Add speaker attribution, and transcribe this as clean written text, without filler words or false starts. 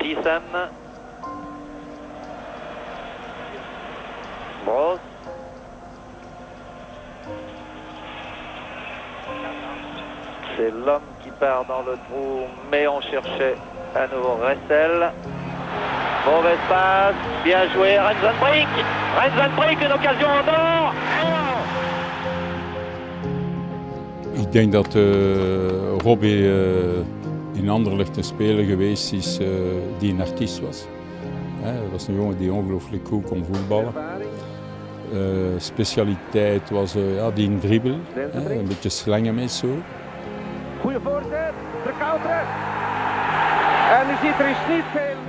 Speaker 1: Thyssen. Brosse. C'est l'homme qui part dans le trou, mais on cherchait à nouveau Ressel. Mauvaise passe, bien joué, Rensenbrink. Rensenbrink, une occasion en or.
Speaker 2: Ik denk dat Robbie in Anderlecht een speler geweest is die een artiest was. Hij was een jongen die ongelooflijk goed kon voetballen. Specialiteit was die dribbel, een beetje slangen met zo.
Speaker 3: Goeie voorzet, de counter. En u ziet er is niet veel.